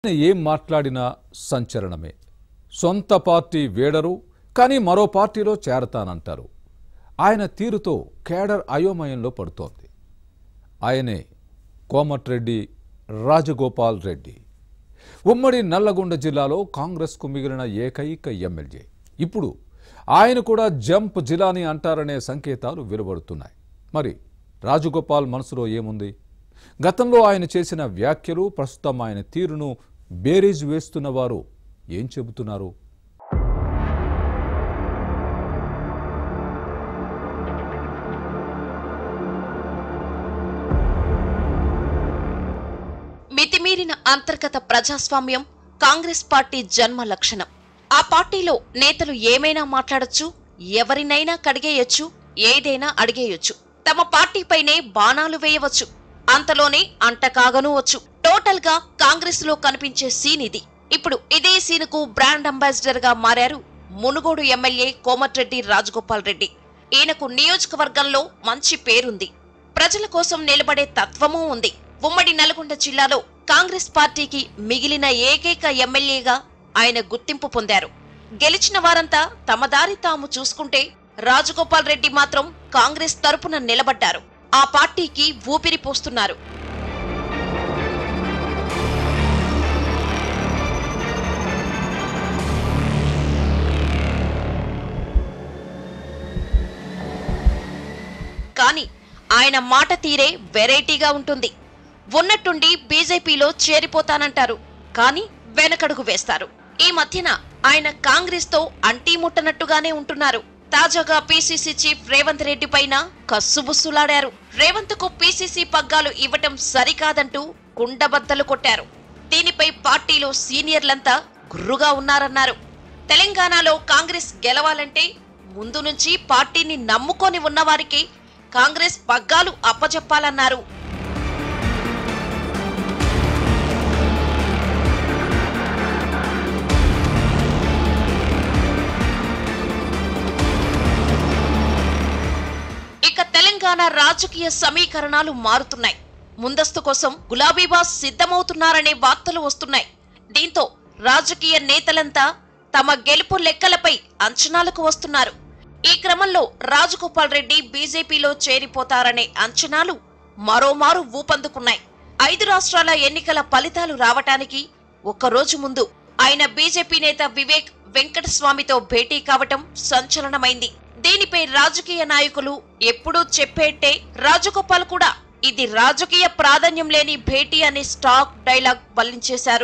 ఏం మాట్లాడినా సంచలనమే. సొంత పార్టీ వేడరు, కానీ మరో పార్టీలో చేరతానంటారు. ఆయన తీరుతో కేడర్ అయోమయంలో పడుతోంది. ఆయనే కోమటిరెడ్డి రాజగోపాల్ రెడ్డి. ఉమ్మడి నల్లగొండ జిల్లాలో కాంగ్రెస్కు మిగిలిన ఏకైక ఎమ్మెల్యే. ఇప్పుడు ఆయన కూడా జంప్ జిలానీ అంటారనే సంకేతాలు వెలువడుతున్నాయి. మరి రాజగోపాల్ మనసులో ఏముంది? గతంలో ఆయన చేసిన వ్యాఖ్యలు, ప్రస్తుతం ఆయన తీరును బేరీజ్ వేస్తున్న వారు ఏం చెబుతున్నారు? మితిమీరిన అంతర్గత ప్రజాస్వామ్యం కాంగ్రెస్ పార్టీ జన్మ లక్షణం. ఆ పార్టీలో నేతలు ఏమైనా మాట్లాడొచ్చు, ఎవరినైనా కడిగేయొచ్చు, ఏదైనా అడిగేయొచ్చు, తమ పార్టీపైనే బాణాలు వేయవచ్చు, అంతలోనే అంటకాగనూవచ్చు. టోటల్ గా కాంగ్రెస్ లో కనిపించే సీన్ ఇది. ఇప్పుడు ఇదే సీన్ కు బ్రాండ్ అంబాసిడర్ గా మారారు మునుగోడు ఎమ్మెల్యే కోమటిరెడ్డి రాజగోపాల్ రెడ్డి. ఈయనకు నియోజకవర్గంలో మంచి పేరుంది, ప్రజల కోసం నిలబడే తత్వమూ ఉంది. ఉమ్మడి నల్గొండ జిల్లాలో కాంగ్రెస్ పార్టీకి మిగిలిన ఏకైక ఎమ్మెల్యేగా ఆయన గుర్తింపు పొందారు. గెలిచిన వారంతా తమ దారి తాము చూసుకుంటే రాజగోపాల్ రెడ్డి మాత్రం కాంగ్రెస్ తరపున నిలబడ్డారు. ఆ పార్టీకి ఊపిరి పోస్తున్నారు. కానీ ఆయన మాట తీరే వెరైటీగా ఉంటుంది. ఉన్నట్టుండి బీజేపీలో చేరిపోతానంటారు, కానీ వెనకడుగు వేస్తారు. ఈ మధ్యన ఆయన కాంగ్రెస్ తో అంటీముట్టనట్టుగానే ఉంటున్నారు. తాజాగా పీసీసీ చీఫ్ రేవంత్ రెడ్డి పైన కస్సుబుస్సులాడారు. రేవంత్ కు పీసీసీ పగ్గాలు ఇవ్వటం సరికాదంటూ కుండబద్దలు కొట్టారు. దీనిపై పార్టీలో సీనియర్లంతా గుర్రుగా ఉన్నారన్నారు. తెలంగాణలో కాంగ్రెస్ గెలవాలంటే ముందు నుంచి పార్టీని నమ్ముకొని ఉన్నవారికి కాంగ్రెస్ పగ్గాలు అప్పజెప్పాలన్నారు. ఇక తెలంగాణ రాజకీయ సమీకరణాలు మారుతున్నాయి. ముందస్తు కోసం గులాబీబాస్ సిద్ధమవుతున్నారనే వార్తలు వస్తున్నాయి. దీంతో రాజకీయ నేతలంతా తమ గెలుపు లెక్కలపై అంచనాలకు వస్తున్నారు. ఈ క్రమంలో రాజగోపాల్ రెడ్డి బీజేపీలో చేరిపోతారనే అంచనాలు మరోమారు ఊపందుకున్నాయి. 5 రాష్ట్రాల ఎన్నికల ఫలితాలు రావటానికి ఒక్కరోజు ముందు ఆయన బీజేపీ నేత వివేక్ వెంకటస్వామితో భేటీ కావటం సంచలనమైంది. దీనిపై రాజకీయ నాయకులు ఎప్పుడూ చెప్పేట్టే రాజగోపాల్ కూడా ఇది రాజకీయ ప్రాధాన్యం లేని భేటీ అనే స్టాక్ డైలాగ్ వల్లించేశారు.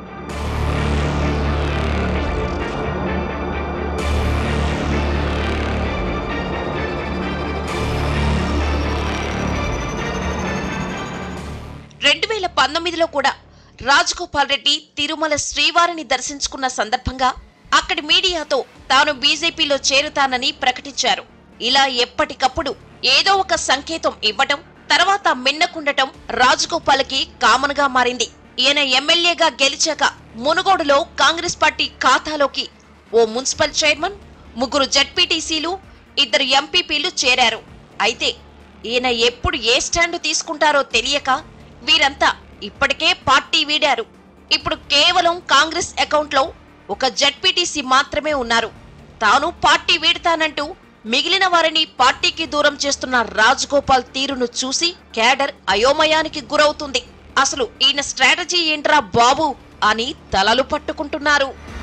లో కూడా రాజగోపాల్ రెడ్డి తిరుమల శ్రీవారిని దర్శించుకున్న సందర్భంగా అక్కడి మీడియాతో తాను బీజేపీలో చేరుతానని ప్రకటించారు. ఇలా ఎప్పటికప్పుడు ఏదో ఒక సంకేతం ఇవ్వటం, తర్వాత మిన్నకుండటం రాజగోపాల్కి కామన్ గా మారింది. ఈయన ఎమ్మెల్యేగా గెలిచాక మునుగోడులో కాంగ్రెస్ పార్టీ ఖాతాలోకి ఓ మున్సిపల్ చైర్మన్, 3 జడ్పీటీసీలు, 2 ఎంపీపీలు చేరారు. అయితే ఈయన ఎప్పుడు ఏ స్టాండ్ తీసుకుంటారో తెలియక వీరంతా ఇప్పటికే పార్టీ వీడారు. ఇప్పుడు కేవలం కాంగ్రెస్ అకౌంట్లో 1 జడ్పీటీసీ మాత్రమే ఉన్నారు. తాను పార్టీ వీడతానంటూ మిగిలిన వారిని పార్టీకి దూరం చేస్తున్న రాజగోపాల్ తీరును చూసి కేడర్ అయోమయానికి గురవుతుంది. అసలు ఈయన స్ట్రాటజీ ఏంట్రా బాబు అని తలలు పట్టుకుంటున్నారు.